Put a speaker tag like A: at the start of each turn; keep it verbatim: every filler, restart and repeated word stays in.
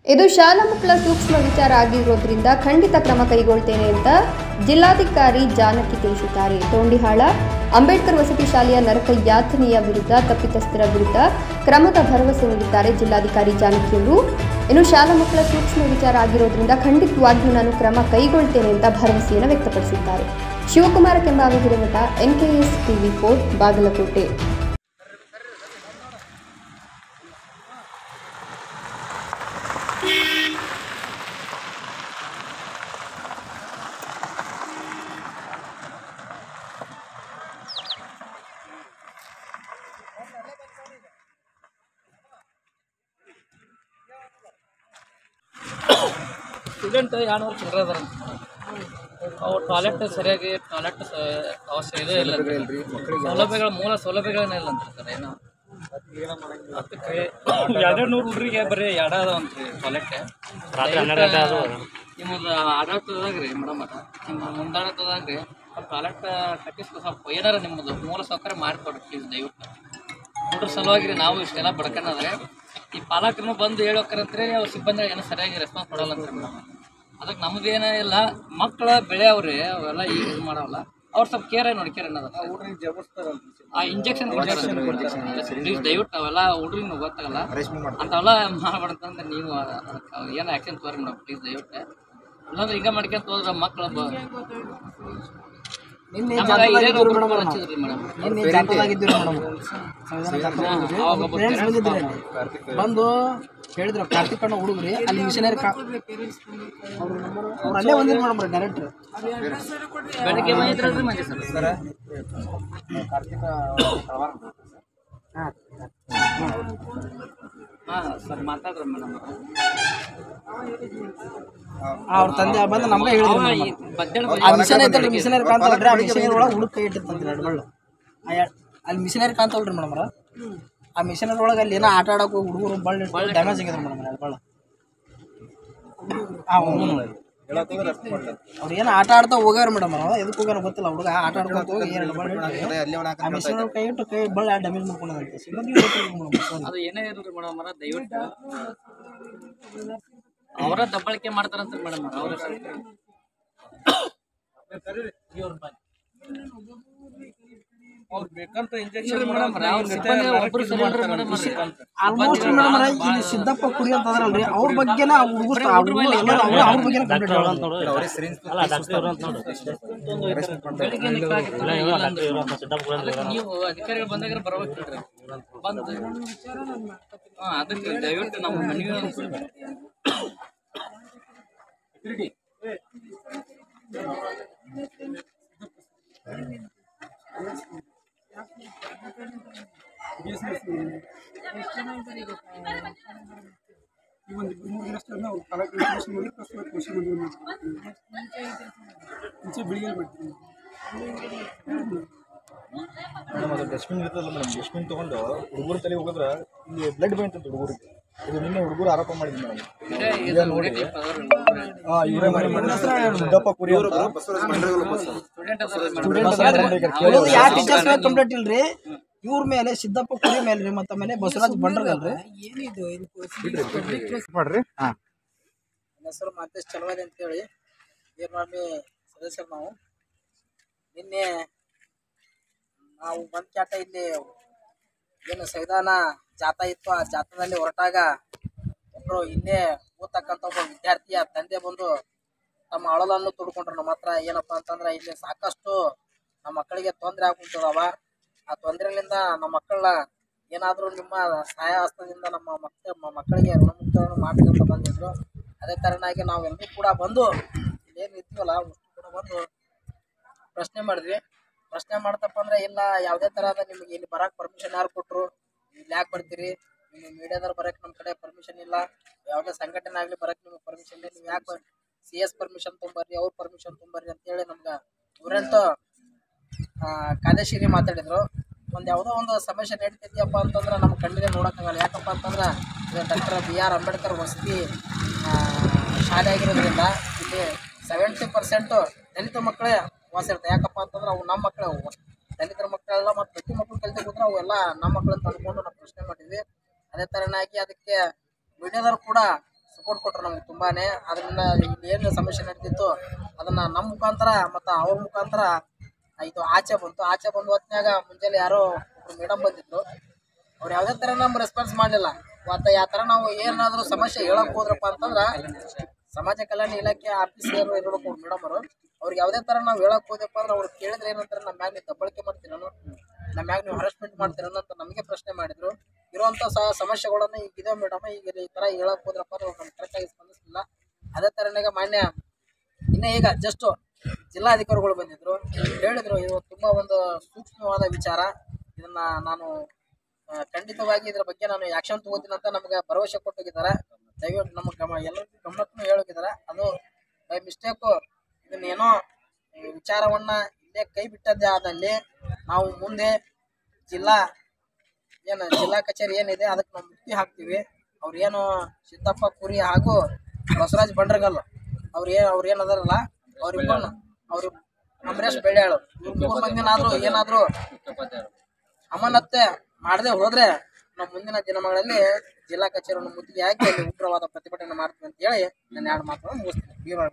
A: ಇದು ಶಾಲಾ ಮಕ್ಕಳ ಸೂಕ್ಷ್ಮ ವಿಚಾರ ಆಗಿರೋದ್ರಿಂದ ಖಂಡಿತ ಕ್ರಮ ಕೈಗೊಳ್ತೇನೆ ಅಂತ ಜಿಲ್ಲಾಧಿಕಾರಿ ಜಾನಕಿ ತಿಳಿಸಿದ್ದಾರೆ. ತೋಂಡಿಹಾಳ ಅಂಬೇಡ್ಕರ್ ವಸತಿ ಶಾಲೆಯ ನರಕ ಯಾತನೆಯ ವಿರುದ್ಧ ತಪ್ಪಿತಸ್ಥರ ವಿರುದ್ಧ ಕ್ರಮದ ಭರವಸೆ ನೀಡಿದ್ದಾರೆ ಜಿಲ್ಲಾಧಿಕಾರಿ ಜಾನಕಿಯವರು. ಇನ್ನು ಶಾಲಾ ಮಕ್ಕಳ ಸೂಕ್ಷ್ಮ ವಿಚಾರ ಆಗಿರೋದ್ರಿಂದ ಖಂಡಿತವಾಗಿಯೂ ನಾನು ಕ್ರಮ ಕೈಗೊಳ್ತೇನೆ ಅಂತ ಭರವಸೆಯನ್ನು ವ್ಯಕ್ತಪಡಿಸಿದ್ದಾರೆ. Shivakumara Kembavi Hiremath, NKS TV four, Bagalkote.
B: Student ಎರಡು ವರ್ಷ ಚಿಲ್ಲರೆ ಅದಾರ. ಅವ್ರು ಟಾಯ್ಲೆಟ್ ಸರಿಯಾಗಿ ಟಾಯ್ಲೆಟ್ ಅವಶ್ಯ ಇದೆ ಇಲ್ಲ, ಸೌಲಭ್ಯಗಳ ಮೂಲ ಸೌಲಭ್ಯಗಳನ್ನ ಇಲ್ಲ ಅಂತ ಸರ್. ಏನೋ ಅದಕ್ಕೆ ಎರಡೆರಡು ನೂರು ಹುಡುಗರಿಗೆ ಬರೀ ಎರಡು ಅದಾವಂತ್ರಿ ಟಾಯ್ಲೆಟ್. ನಿಮ್ಮದು ಆಡಳಿತದಾಗ ರೀ ಮೇಡಮ್, ನಿಮ್ಮ ಮುಂದಾಡತದಾಗ ರೀ ಟಾಯ್ಲೆಟ್ ಕಟ್ಟಿಸ್ಕೊ ಸ್ವಲ್ಪ ಏನಾರ ನಿಮ್ಮದು ಮೂಲ ಸೌಕರ್ಯ ಮಾಡಿಕೊಡ್ರಿ ಪ್ಲೀಸ್ ದಯವಿಟ್ಟು. ಹುಡುಗ್ರ ಸಲುವಾಗಿ ರೀ ನಾವು ಇಷ್ಟೆಲ್ಲ ಬಡ್ಕೊಂಡ್ರೆ ಈ ಪಾಲಕರು ಬಂದು ಹೇಳೋಕರಂದ್ರೆ ಅವ್ರ ಸಿಬ್ಬಂದಿ ಏನೋ ಸರಿಯಾಗಿ ರೆಸ್ಪಾನ್ಸ್ ಕೊಡಲ್ಲ ಅಂತ ಮೇಡಮ್. ಅದಕ್ಕೆ ನಮ್ದೇನೇ ಇಲ್ಲ, ಮಕ್ಕಳ ಬೆಳೆ ಅವ್ರಿ ಅವೆಲ್ಲ ಈಗ ಇದು ಮಾಡವಲ್ಲ, ಅವ್ರು ಸ್ವಲ್ಪ ಕೇರ್ ನೋಡ್ಕೇರ್ ಅನ್ನೋದು. ಆ ಇಂಜೆಕ್ಷನ್ ಪ್ಲೀಸ್ ದಯವಿಟ್ಟು ಅವೆಲ್ಲ ಹುಡುಗ್ರಿಗೆ ಗೊತ್ತಾಗಲ್ಲ ಅಂಥವೆಲ್ಲ ಮಾಡಬಾರ್ದಂದ್ರೆ ನೀವು ಅದಕ್ಕೆ ಏನೋ ಆ್ಯಕ್ಷನ್ ತೋರಿ ಮೇಡಮ್ ಪ್ಲೀಸ್ ದಯವಿಟ್ಟು. ಇಲ್ಲಾಂದ್ರೆ ಈಗ ಮಾಡ್ಕೊಂತ ಹೋದ್ರೆ ಮಕ್ಕಳ
C: ಬಂದು ಹೇಳಿದ್ರು ಕಾರ್ತಿಕ್ ಅಣ್ಣ ಹುಡುಗ್ರಿ ಅಲ್ಲಿ ಮಿಷನರಿ ಅವ್ರಲ್ಲೇ ಬಂದಿರು ಮೇಡಮ್ ಡೈರೆಕ್ಟ್ರ್
B: ಬೆಳಗ್ಗೆ ಬಂದಿದ್ರಲ್ರಿ ಮಂಜು ಸರ್.
C: ಕಾರ್ತಿಕ
B: ಹಾಂ ಸರ್ ಮಾತಾಡ್ರಿ ಮೇಡಮ್.
C: ಅವ್ರ ತಂದೆ ಬಂದು ನಮ್ಗೆ ಹೇಳಿದ್ರು ಆ ಮಿಷನ್ ಐತಲ್ರಿ, ಮಿಷನರಿ ಕಾಣ್ತಾವಲ್ರಿ, ಆ ಮಿಷನರಿ ಒಳಗೆ ಹುಡುಗ ಕೈ ಇಟ್ಟಿರ್ತಂತ್ರಿ ಎರಡು ಬಳ್ಳು. ಅಲ್ಲಿ ಮಿಷನರಿ ಕಾಣ್ತಾವಲ್ರಿ ಮೇಡಮ್, ಆ ಮಿಷನರಿ ಒಳಗೆ ಅಲ್ಲಿ ಏನೋ ಆಟ ಆಡೋಕೆ ಹುಡುಗರು ಬಳ್ಳಿ ಡ್ಯಾಮೇಜ್ ಆಗಿದ್ರು ಮೇಡಮ್ ಎರಡು ಬಳ್ಳು. ಹಾಂ ಅವ್ರು ಏನೋ ಆಟ ಆಡ್ತಾ ಹೋಗ್ಯಾರ ಮೇಡಮ್, ಎದಕ್ಕೆ ಹೋಗ್ಯಾರ ಗೊತ್ತಿಲ್ಲ. ಹುಡುಗ ಆಟ ಆಡ್ಕೊಂಡು ಹೋಗಿ ಎರಡು ಬಳ್ಳಿ ಆ ಮಿಷನರಿ ಕೈ ಇಟ್ಟು ಕೈ ಬಳ್ಳಿ ಡ್ಯಾಮೇಜ್ ಮಾಡ್ಕೊಂಡಂತೆ ಸಿಬ್ಬಂದಿ
B: ಅದು ಏನೇ ಇರಲ್ರಿ ಮೇಡಮ್, ದಯವಿಟ್ಟು ಅವರ ದಬ್ಬಳಿಕೆ ಮಾಡ್ತಾರಂತ ಮೇಡಮ್. ಅವ್ರ
C: ಆಲ್ಮೋಸ್ಟ್ ಮೇಡಮ್ ಇಲ್ಲಿ ಸಿದ್ದಪ್ಪ ಕುರಿ ಅಂತ ಅದ್ರಲ್ರಿ, ಅವ್ರ ಬಗ್ಗೆನ ಹುಡುಗರು ಅವ್ರ ಬಗ್ಗೆ
B: ನೀವು ಅಧಿಕಾರಿಗಳು ಬಂದಾಗ ಬರ್ಬೇಕಿಲ್ರಿ ಬಂದು. ಹಾಂ ಅದಕ್ಕೆ ದಯವಿಟ್ಟು ನಾವು ಮನವಿ
D: ಅದು ಡಸ್ಟ್ಬಿನ್ ಇರ್ತದಲ್ಲ ಮೇಡಮ್, ಡಸ್ಟ್ಬಿನ್ ತೊಗೊಂಡು ಹುಡುಗರು ತಲೆ ಹೋಗಿದ್ರೆ ಇಲ್ಲಿ ಬ್ಲಡ್ ಬಂತಂತ ಹುಡುಗರಿಗೆ. ಇದು ನಿನ್ನೆ ಹುಡುಗರು ಆರೋಪ ಮಾಡಿದ್ವಿ ಮೇಡಮ್. ಈಗ ನೋಡಿ ಹಾಂ ಇವರೇ ಮಾಡಿ ಸಿದ್ದಪ್ಪ ಕುರಿ
C: ಯಾವ ಟೀಚರ್ಸ್ ಮೇಲೆ ಕಂಪ್ಲೇಂಟ್ ಇಲ್ರಿ, ಇವ್ರ ಮೇಲೆ ಸಿದ್ದಪ್ಪ ಕುರಿ ಮೇಲೆ ರೀ, ಮತ್ತೆ ಮೇಲೆ ಬಸವರಾಜ್ ಬಂಡ್ರಗಲ್ರಿ
D: ಮಾಡ್ರಿ. ಹಾಂ
C: ನನ್ನ ಹೆಸರು ಮಾತೇಶ್ ಚಲವಾದಿ ಅಂತೇಳಿ ಏರ್ಮಾಮಿ ಸದಸ್ಯರು ನಾವು. ನಿನ್ನೆ ನಾವು ಬಂದ್ ಕ್ಯಾಟ ಇಲ್ಲಿ ಏನು ಸಂವಿಧಾನ ಜಾಥಾ ಇತ್ತು, ಆ ಜಾಥಾದಲ್ಲಿ ಹೊರಟಾಗ ಒಬ್ಬರು ಇಲ್ಲೇ ಓದ್ತಕ್ಕಂಥ ಒಬ್ಬ ವಿದ್ಯಾರ್ಥಿಯ ತಂದೆ ಬಂದು ತಮ್ಮ ಅಳಲನ್ನು ತುಡ್ಕೊಂಡ್ರು ನಮ್ಮ ಹತ್ರ. ಏನಪ್ಪ ಅಂತಂದ್ರೆ ಇಲ್ಲಿ ಸಾಕಷ್ಟು ನಮ್ಮ ಮಕ್ಕಳಿಗೆ ತೊಂದರೆ ಆಗ್ಬಿಡ್ತದವ, ಆ ತೊಂದರೆಯಿಂದ ನಮ್ಮ ಮಕ್ಕಳನ್ನ ಏನಾದರೂ ನಿಮ್ಮ ಸಹಾಯ ಹಸ್ತದಿಂದ ನಮ್ಮ ಮಕ್ಕಳ ಮಕ್ಕಳಿಗೆ ಋಣಮುಕ್ತವನ್ನು ಮಾಡ್ಬೇಕಂತ ಬಂದಿದ್ರು. ಅದೇ ಥರನಾಗಿ ನಾವೆಲ್ಲರೂ ಕೂಡ ಬಂದು ಇಲ್ಲೇನು ಇರ್ತೀವಲ್ಲ ಅಷ್ಟು ಕೂಡ ಬಂದು ಪ್ರಶ್ನೆ ಮಾಡಿದ್ವಿ. ಪ್ರಶ್ನೆ ಮಾಡ್ತಪ್ಪ ಅಂದ್ರೆ ಇಲ್ಲ ಯಾವುದೇ ಥರದ ನಿಮಗೆ ಇಲ್ಲಿ ಬರೋಕೆ ಪರ್ಮಿಷನ್ ಯಾರು ಕೊಟ್ಟರು, ಇಲ್ಲಿ ಯಾಕೆ ಬರ್ತೀರಿ, ನಿಮ್ಮ ಮೀಡಿಯಾದವ್ರು ಬರೋಕ್ಕೆ ನಮ್ಮ ಕಡೆ ಪರ್ಮಿಷನ್ ಇಲ್ಲ, ಯಾವುದೇ ಸಂಘಟನೆ ಆಗಲಿ ಬರೋಕ್ಕೆ ನಿಮಗೆ ಪರ್ಮಿಷನ್ ಇಲ್ಲ, ನೀವು ಯಾಕೆ ಸಿ ಎಸ್ ಪರ್ಮಿಷನ್ ತೊಂಬರ್ರಿ, ಅವ್ರ ಪರ್ಮಿಷನ್ ತೊಂಬರ್ರಿ ಅಂತೇಳಿ ನಮ್ಗೆ ಇವರಂತೂ ಕಾದೇಶಿರಿ ಮಾತಾಡಿದ್ರು. ಒಂದು ಯಾವುದೋ ಒಂದು ಸಮಸ್ಯೆ ನಡೀತಿದ್ಯಪ್ಪ ಅಂತಂದ್ರೆ ನಮ್ಮ ಕಣ್ಣಿಗೆ ನೋಡೋಕ್ಕಾಗಲ್ಲ. ಯಾಕಪ್ಪ ಅಂತಂದ್ರೆ ಇದು ಡಾಕ್ಟರ್ ಬಿ ಆರ್ ಅಂಬೇಡ್ಕರ್ ವಸತಿ ಶಾಲೆ ಆಗಿರೋದ್ರಿಂದ ಇಲ್ಲಿ ಸೆವೆಂಟಿ ಪರ್ಸೆಂಟು ದಲಿತ ಮಕ್ಕಳೇ ವಾಸ ಇರುತ್ತೆ. ಯಾಕಪ್ಪ ಅಂತಂದ್ರೆ ಅವು ನಮ್ಮ ಮಕ್ಕಳೇ, ಅವು ದಲಿತರ ಮಕ್ಕಳೆಲ್ಲ ಮತ್ತು ಪ್ರತಿ ಮಕ್ಕಳು ಕಲಿತು ಕೂತ್ರೆ ಅವೆಲ್ಲ ನಮ್ಮ ಮಕ್ಕಳನ್ನ ತಂದುಕೊಂಡು ನಾವು ಪ್ರಶ್ನೆ ಮಾಡಿದ್ವಿ. ಅದೇ ಥರನಾಗಿ ಅದಕ್ಕೆ ಮೀಡಿಯಾದವ್ರು ಕೂಡ ಸಪೋರ್ಟ್ ಕೊಟ್ಟರು ನಮ್ಗೆ ತುಂಬಾನೇ. ಅದರಿಂದ ಏನು ಸಮಸ್ಯೆ ನಡೀತಿತ್ತು ಅದನ್ನ ನಮ್ಮ ಮುಖಾಂತರ ಮತ್ತು ಅವ್ರ ಮುಖಾಂತರ ಇದು ಆಚೆ ಬಂತು. ಆಚೆ ಬಂದ ಹೊತ್ನ್ಯಾಗ ಮುಂಜಾನೆ ಯಾರೋ ಮೇಡಮ್ ಬಂದಿದ್ರು. ಅವ್ರು ಯಾವುದೇ ಥರ ನಮ್ಗೆ ರೆಸ್ಪಾನ್ಸ್ ಮಾಡಲಿಲ್ಲ. ಮತ್ತು ಯಾವ ಥರ ನಾವು ಏನಾದರೂ ಸಮಸ್ಯೆ ಹೇಳಕ್ ಹೋದ್ರಪ್ಪ ಅಂತಂದ್ರೆ ಸಮಾಜ ಕಲ್ಯಾಣ ಇಲಾಖೆ ಆಫೀಸರು ಇರಬೇಕು ಮೇಡಮ್ ಅವರು. ಅವ್ರಿಗೆ ಯಾವುದೇ ಥರ ನಾವು ಹೇಳಕ್ ಹೋದಪ್ಪ ಅಂದ್ರೆ ಅವ್ರು ಕೇಳಿದ್ರೆ ಏನಂತಾರೆ, ನಮ್ಮ ಮ್ಯಾಗ ನೀವು ದಬ್ಬಳಿಕೆ ಮಾಡ್ತೀರನು, ನಮ್ಮ ಮ್ಯಾಗ ನೀವು ಹರಾಸ್ಮೆಂಟ್ ಮಾಡ್ತೀರನು ಅಂತ ನಮಗೆ ಪ್ರಶ್ನೆ ಮಾಡಿದ್ರು. ಇರುವಂಥ ಸಹ ಸಮಸ್ಯೆಗಳನ್ನ ಈಗ ಇದೆ ಮೇಡಮ್, ಈಗ ಈ ಥರ ಹೇಳಕ್ ಹೋದ್ರಪ್ಪ ಅಂದ್ರೆ ಅವ್ರು ನಮ್ಗೆ ಕರೆಕ್ಟಾಗಿ ಸ್ಪಂದಿಸಲಿಲ್ಲ. ಅದೇ ಥರನಾಗ ಮಾನ್ಯ ಇನ್ನೇ ಈಗ ಜಸ್ಟ್ ಜಿಲ್ಲಾಧಿಕಾರಿಗಳು ಬಂದಿದ್ರು, ಹೇಳಿದ್ರು ಇದು ತುಂಬ ಒಂದು ಸೂಕ್ಷ್ಮವಾದ ವಿಚಾರ, ಇದನ್ನ ನಾನು ಖಂಡಿತವಾಗಿ ಇದ್ರ ಬಗ್ಗೆ ನಾನು ಆಕ್ಷನ್ ತಗೋತೀನಿ ಅಂತ ನಮ್ಗೆ ಭರವಸೆ ಕೊಟ್ಟೋಗಿದ್ದಾರೆ. ದಯವಿಟ್ಟು ನಮಗೆ ಗಮ ಎಲ್ಲರಿಗೂ ಗಮನಕ್ಕೂ ಹೇಳೋಗಿದ್ದಾರೆ. ಅದು ಬೈ ಮಿಸ್ಟೇಕು ಇದನ್ನೇನೋ ವಿಚಾರವನ್ನ ಇಲ್ಲೇ ಕೈ ಬಿಟ್ಟದ್ದೇ ಆದಲ್ಲಿ ನಾವು ಮುಂದೆ ಜಿಲ್ಲಾ ಏನು ಜಿಲ್ಲಾ ಕಚೇರಿ ಏನಿದೆ ಅದಕ್ಕೆ ನಾವು ಮುಕ್ತಿ ಹಾಕ್ತೀವಿ. ಅವ್ರೇನು ಸಿದ್ದಪ್ಪ ಕುರಿ ಹಾಗೂ ಬಸವರಾಜ್ ಬಂಡ್ರಗಲ್ ಅವ್ರು ಏನು ಅವ್ರು ಏನದಾರಲ್ಲ ಅವ್ರಿಬ್ಬರನ್ನ ಅವ್ರು ಅಮರೇಶ್ ಬೆಳ್ಯಾಳು ಇವ್ರ ಮೂರು ಮಂದಿನಾದ್ರೂ ಏನಾದರೂ ಅಮಾನತ್ತೆ ಮಾಡದೆ ಹೋದ್ರೆ ನಾವು ಮುಂದಿನ ದಿನಗಳಲ್ಲಿ ಜಿಲ್ಲಾ ಕಚೇರಿಯನ್ನು ಮುತ್ತಿಗೆ ಹಾಕಿ ಅಲ್ಲಿ ಉಗ್ರವಾದ ಪ್ರತಿಭಟನೆ ಮಾಡ್ತೀವಿ ಅಂತ ಹೇಳಿ ನಾನು ಎರಡು ಮಾತನ್ನು ಮುಗಿಸ್ತೀನಿ.